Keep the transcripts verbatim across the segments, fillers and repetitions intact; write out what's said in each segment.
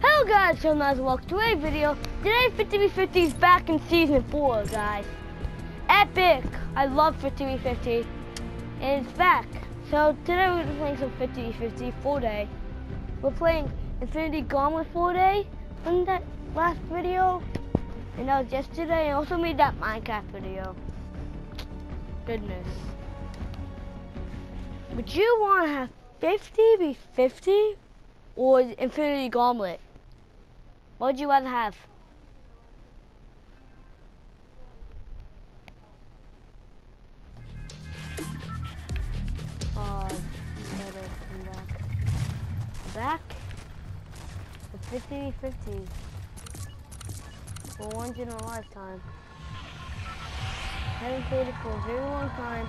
Hello guys, so guys, welcome to a video. Today fifty v fifty is back in season four, guys. Epic! I love fifty v fifty, and it's back. So today we're gonna playing some fifty v fifty full day. We're playing Infinity Gauntlet full day from that last video, and that was yesterday. I also made that Minecraft video. Goodness. Would you want to have fifty v fifty or Infinity Gauntlet? What would you rather have? Oh, better come back. Back? The fifty v fifty. For once in a lifetime. I haven't played it for a very long time.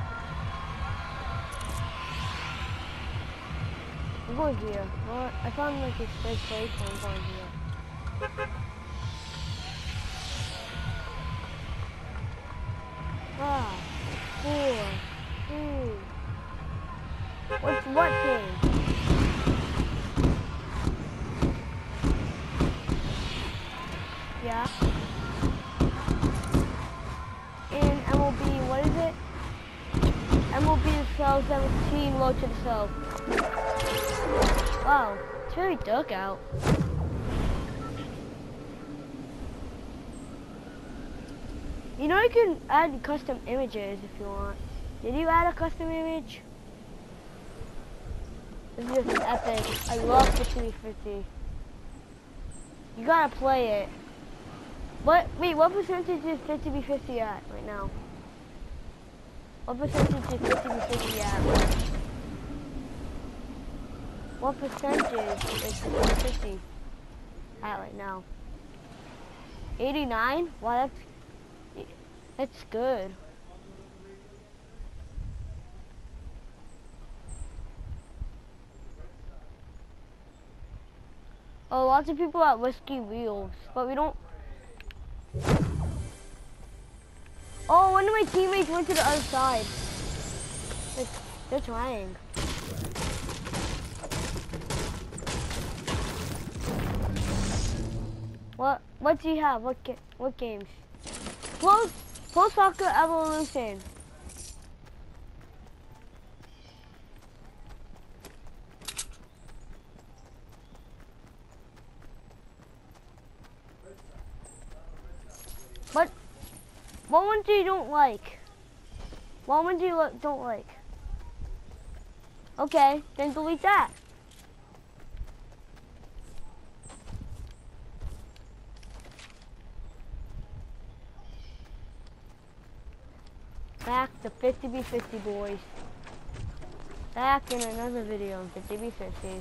I'm going here. Well, I found like a straight place, so I'm going here. Ah, four, three. What's what game? Yeah. In M L B, what is it? M L B the cell seventeen, low to the cell. Wow, it's really dark out. You know you can add custom images if you want. Did you add a custom image? This is just epic. I love fifty v fifty. You gotta play it. What? Wait, what percentage is fifty v fifty at right now? What percentage is fifty v fifty at? What percentage is fifty v fifty at right now? eighty-nine? Wow, that's that's good. Oh, lots of people at Whiskey Wheels, but we don't. Oh, one of my teammates went to the other side. They're, they're trying. What? What do you have? What ga What games? Pro, Pro Soccer Evolution. What? What one do you don't like? What one do you don't like? Okay, then delete that. Back to fifty v fifty, boys. Back in another video on fifty v fifty.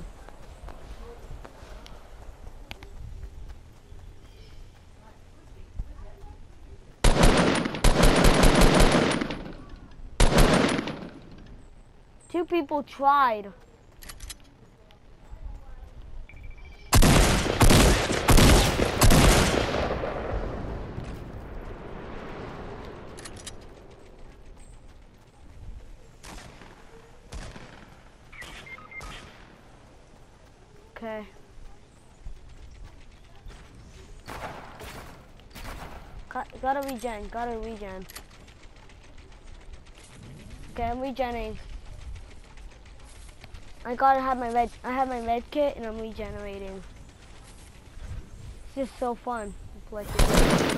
Two people tried. Okay. Got, gotta regen, gotta regen. Okay, I'm regenerating. I gotta have my red, I have my red kit and I'm regenerating. It's just so fun to play this.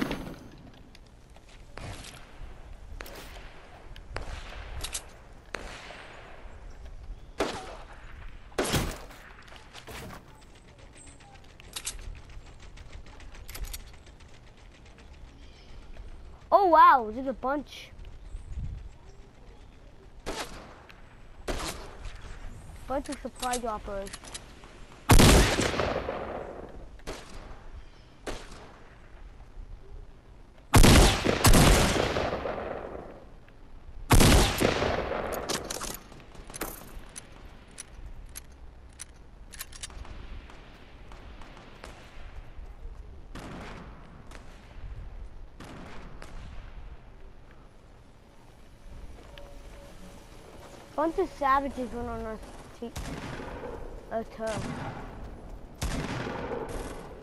Oh wow, there's a bunch. Bunch of supply droppers. Bunch of savages went on our team. A turf.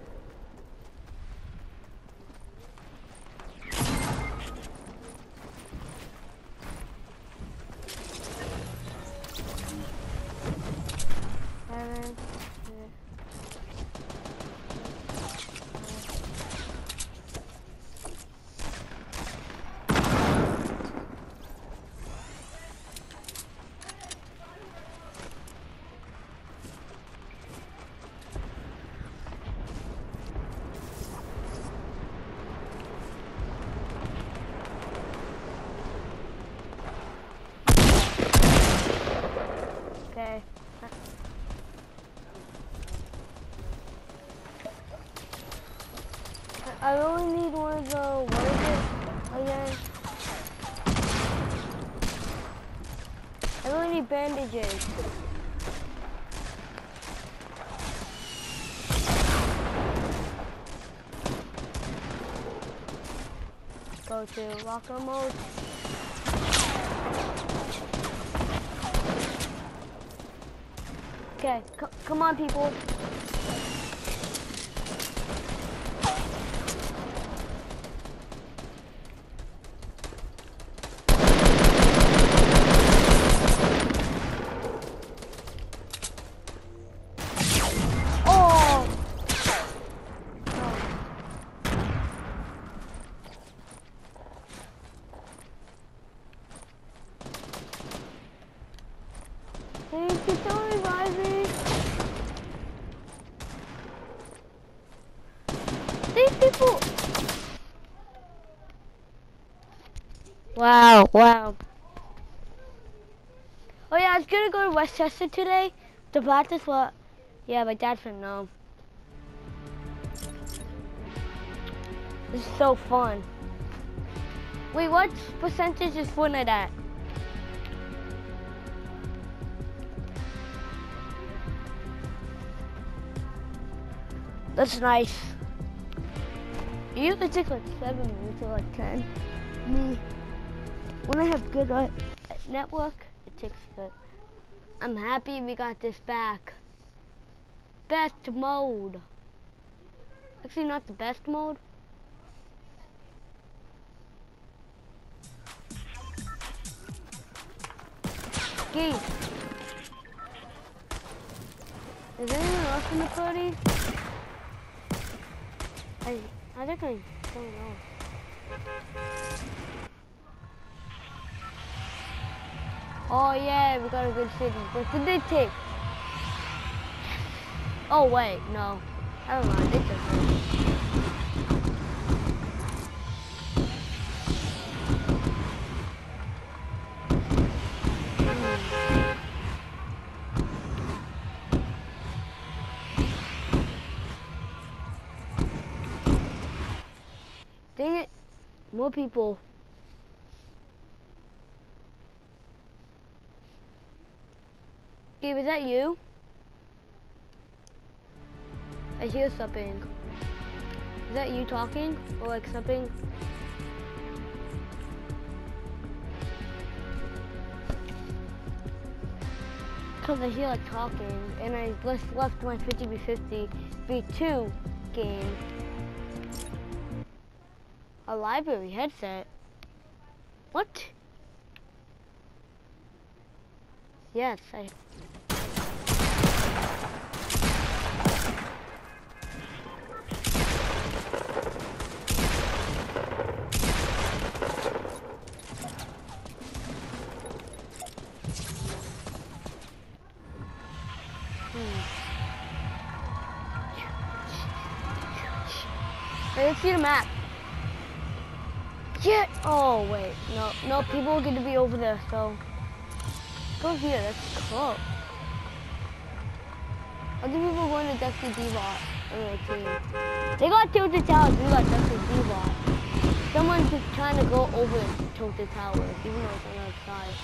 I only need one of the, what is it again? I really need bandages. Go to locker mode. Okay, c come on people. Please, keep don't revive me. These people. Wow, wow. Oh yeah, I was gonna go to Westchester today to practice what. Yeah, my dad said no. This is so fun. Wait, what percentage is Fortnite at? That's nice. It usually takes like seven minutes or like ten. Me, when I have good uh, network, it takes good. I'm happy we got this back. Best mode. Actually, not the best mode. Geese. Is anyone else in the party? I, I think I don't know. Oh yeah, we got a good city. But did they take? Oh wait, no. I don't know. They took it. Dang it. More people. Gabe, is that you? I hear something. Is that you talking? Or like something? Because I hear like talking. And I just left my fifty v fifty v two game. A library headset? What? Yes, I... Hmm. Hey, let's see the map. Yeah. Oh wait, no, no. People are going to be over there, so go here. That's cool. Other people are going to Dusty D-Bot on their team. They got Tilted Towers. We got Dusty D-Bot. Someone's just trying to go over Tilted Towers, even though it's on the outside.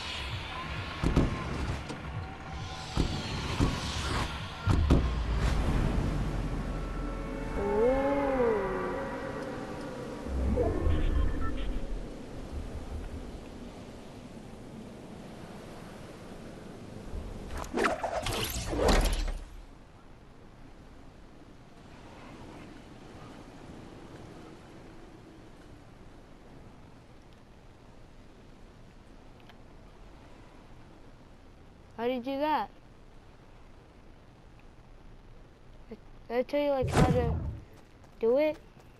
How do you do that? Did I tell you like how to do it?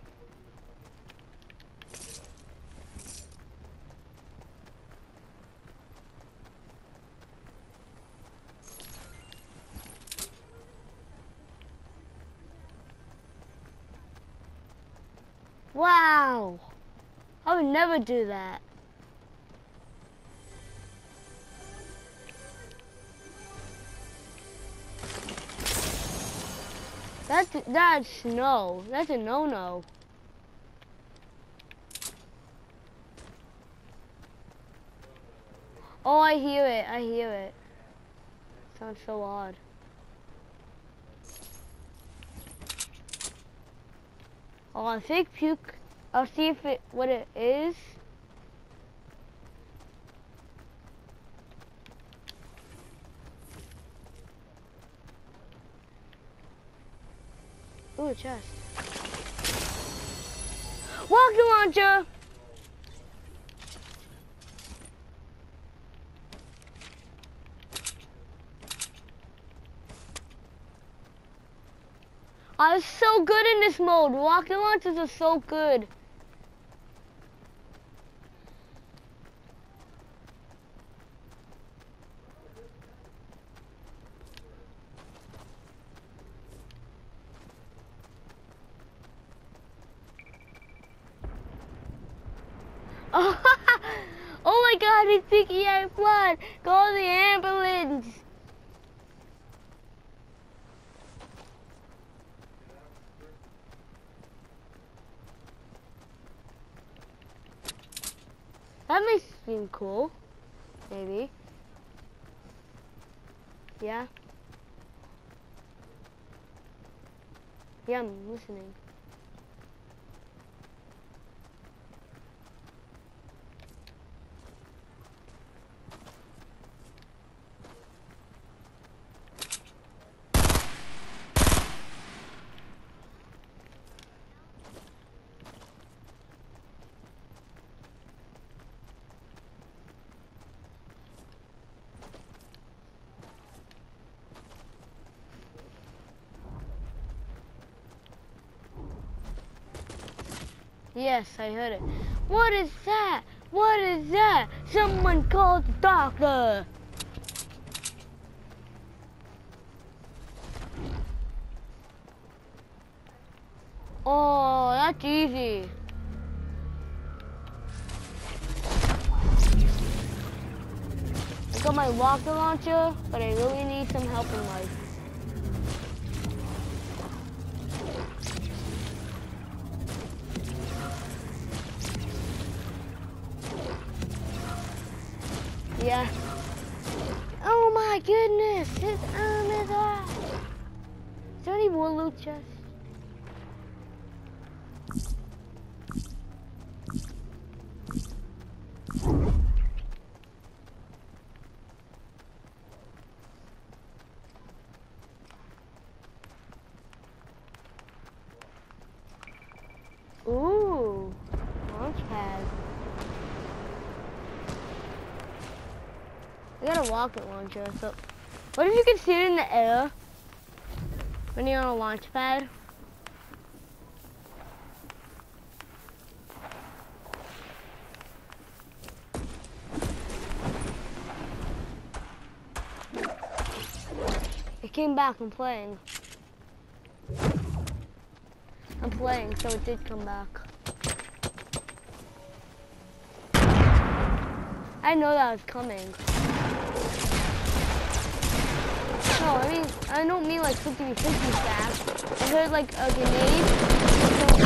Wow! I would never do that. That's, that's no. That's a no-no. Oh, I hear it. I hear it. Sounds so odd. Oh, I think puke. I'll see if it what it is. Ooh, a chest. Rocket launcher! I was so good in this mode. Rocket launchers are so good. Oh, oh my God, it's thinking I have blood. Call the ambulance. That may seem cool. Maybe. Yeah. Yeah, I'm listening. Yes, I heard it. What is that? What is that? Someone called the doctor. Oh, that's easy. I got my rocket launcher, but I really need some help in life. Yeah. Oh my goodness, his arm is off. Is there any more loot chests? Ooh, launch pad. I got a rocket launcher, so what if you can see it in the air when you're on a launch pad? It came back. I'm playing. I'm playing, so it did come back. I know that was coming. No, I mean, I don't mean like fifty fifty stack. I heard like a grenade.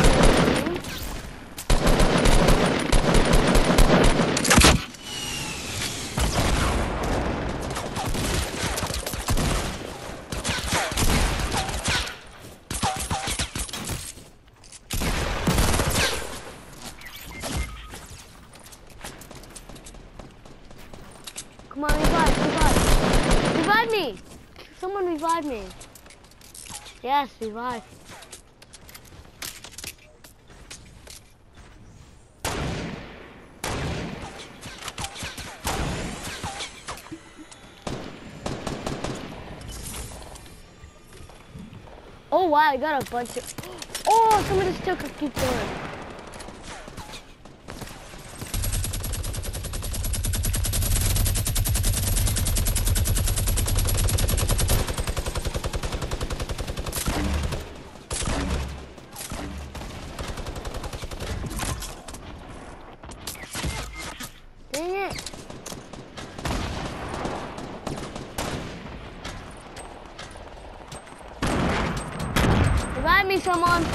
Come on, revive, revive. Revive me! Someone revive me. Yes, revive. Oh wow, I got a bunch of... Oh, someone just took a keep going. Dang it. Revive me, someone.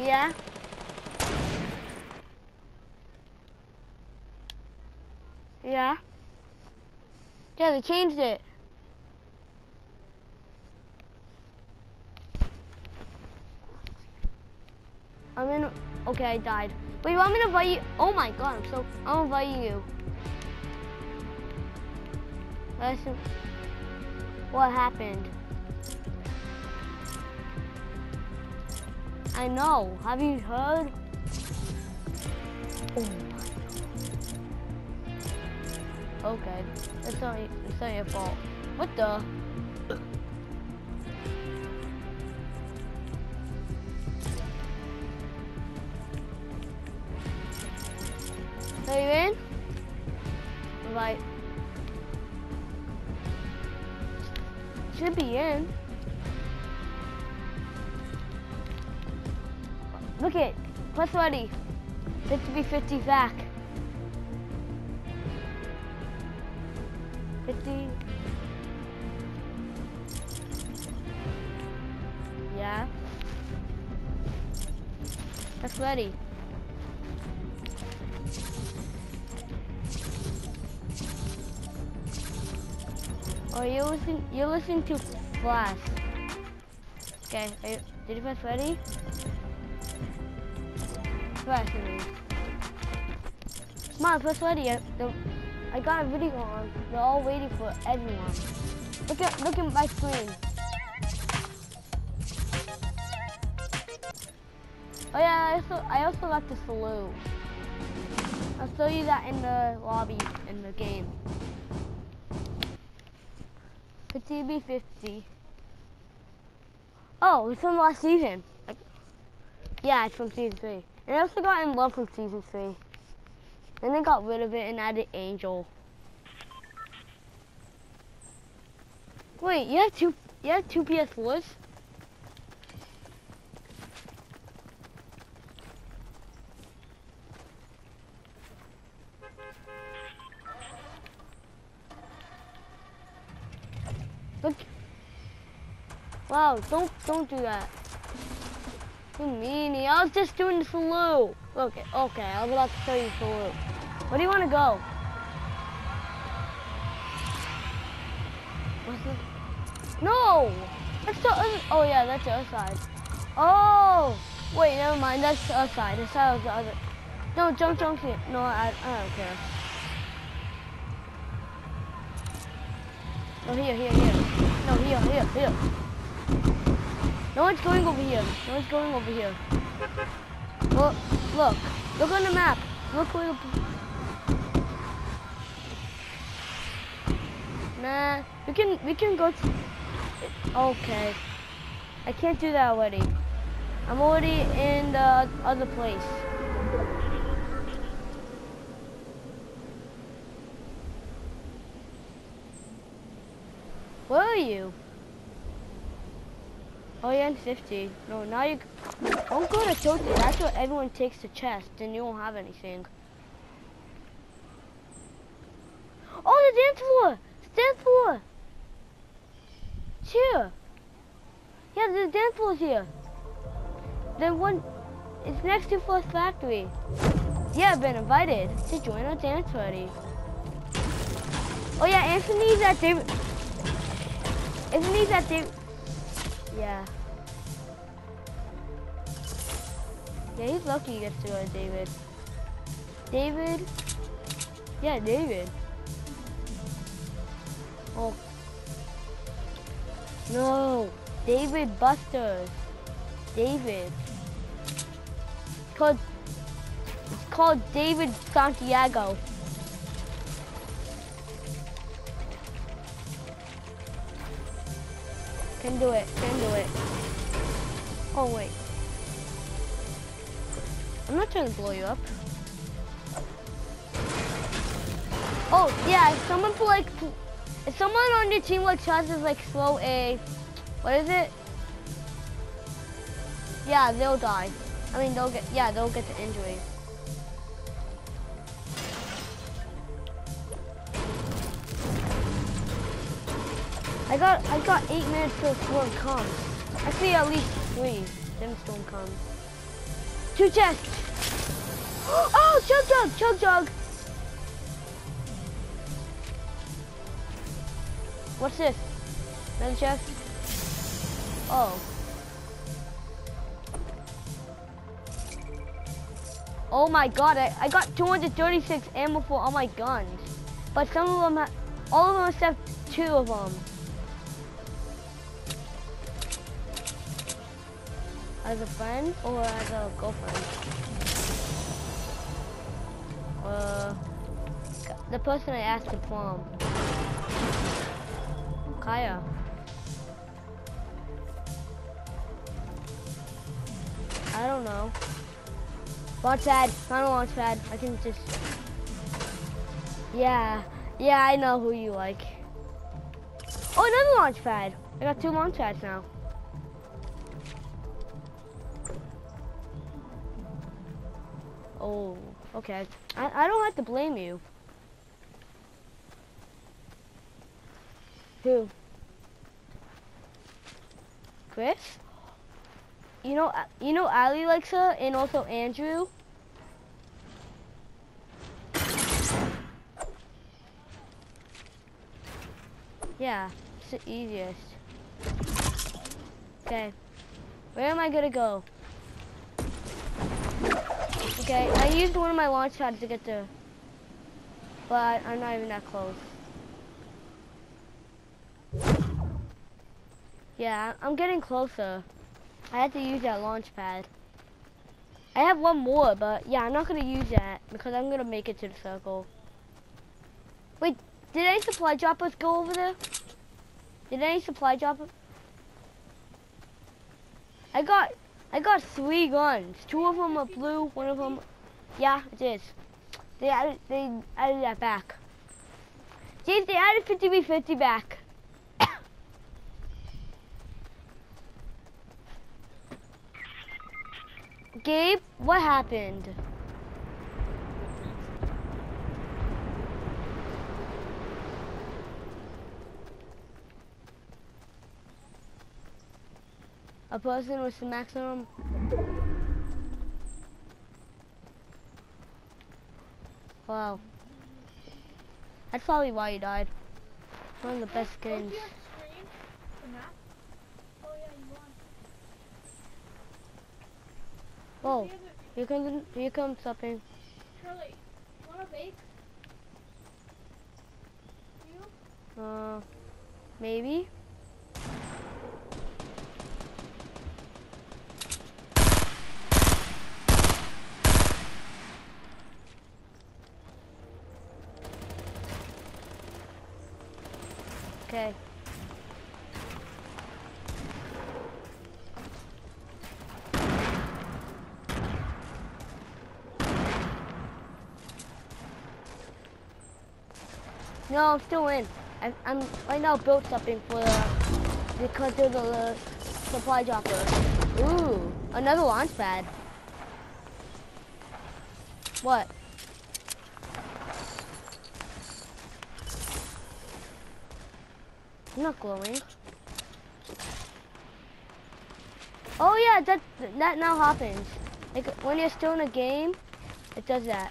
Yeah? Yeah? Yeah, they changed it. I'm in, okay, I died. Wait, you want me to invite you? Oh my god, I'm so, I'm inviting you. Listen, what happened? I know, have you heard? Oh my. Okay, it's not, it's not your fault. What the? Are you in? Right. Should be in. Look it. Press ready. fifty fifty back. fifty. Yeah. Press ready. Oh, you listen. You listen to Flash. Okay. Are you, did you press ready? Flash me. Come on, press ready. I, the, I got a video on. They're all waiting for everyone. Look at look at my screen. Oh yeah, I also I also got the salute. I'll show you that in the lobby in the game. fifty v fifty. Oh, it's from last season. Like, yeah, it's from season three. And I also got in love from season three. Then they got rid of it and added Angel. Wait, you have two you have two P S fours? Look. Wow, don't don't do that. You meanie. I was just doing the salute. Okay, okay, I was about to show you the salute. Where do you want to go? What's it? No! That's the other, oh yeah, that's the other side. Oh! Wait, never mind, that's the other side. This side was the other. No, jump, jump here. No, I, I don't care. No, here, here, here. No, here, here, here. No one's going over here. No one's going over here. Look, look. Look on the map. Look where the... Nah, we can, we can go to... Okay. I can't do that already. I'm already in the other place. Where are you? Oh, you're in fifty. No, now you... Don't go to Tokyo. That's what everyone takes the chest, and you won't have anything. Oh, the dance floor! The dance floor! It's here. Yeah, the dance floor's here. The one... It's next to First Factory. Yeah, I've been invited to join our dance party. Oh yeah, Anthony's at David... Anthony's at David... Yeah. Yeah, he's lucky he gets to go to David. David? Yeah, David. Oh. No. David Busters. David. It's called, it's called David Santiago. Can do it, can do it. Oh wait. I'm not trying to blow you up. Oh yeah, if someone put like, if someone on your team like tries to like throw a, what is it? Yeah, they'll die. I mean, they'll get, yeah, they'll get the injury. I got I got eight minutes till storm comes. Actually, at least three. Then storm comes. Two chests. Oh, chug jug, chug jug. What's this? Another chest? Oh. Oh my god, I, I got two hundred thirty-six ammo for all my guns. But some of them, ha all of them except two of them. As a friend or as a girlfriend? Uh, the person I asked to prom. Kaya. I don't know. Launch pad, not a launch pad. I can just. Yeah, yeah, I know who you like. Oh, another launch pad. I got two launch pads now. Oh, okay. I, I don't have to blame you. Who? Chris? You know, you know, Ali likes her, and also Andrew. Yeah, it's the easiest. Okay, where am I gonna go? Okay, I used one of my launch pads to get there, but I'm not even that close. Yeah, I'm getting closer. I had to use that launch pad. I have one more, but yeah, I'm not gonna use that because I'm gonna make it to the circle. Wait, did any supply droppers go over there? Did any supply droppers? I got, I got three guns. Two of them are blue. One of them, yeah, it is. They added, they added that back. James, they added fifty v fifty back. Gabe, what happened? A person with the maximum. Wow. That's probably why you died. One of the best skins. Oh, here comes here comes something. Charlie, wanna bake? You? Uh, maybe. Okay. No, I'm still in. I'm, I'm right now built something for the, because of the uh, supply dropper. Ooh, another launch pad. What? I'm not glowing. Oh yeah, that that now happens. Like when you're still in a game, it does that.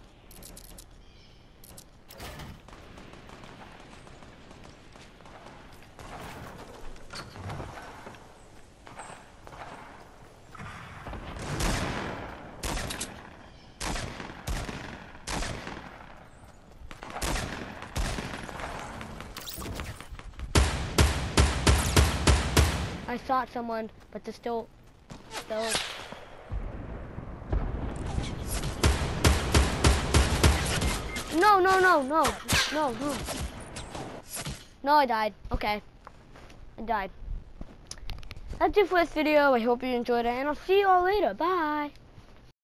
I shot someone, but they're still, still. No, no, no, no, no, no. No, I died. Okay, I died. That's it for this video. I hope you enjoyed it, and I'll see you all later. Bye.